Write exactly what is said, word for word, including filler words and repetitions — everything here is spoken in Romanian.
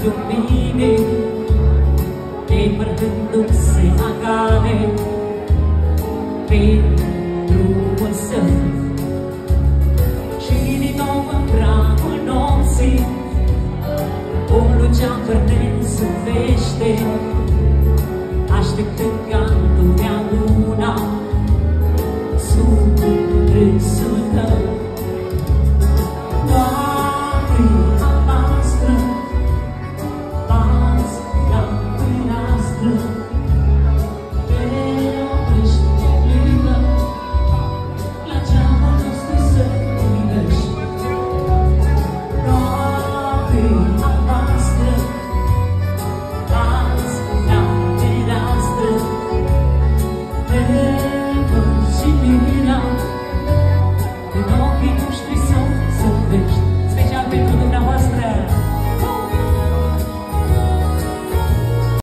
mine, depărtându-se agale pentru un său. Și din nou în pragul nopții, un luceafăr ne suvește, așteptând ca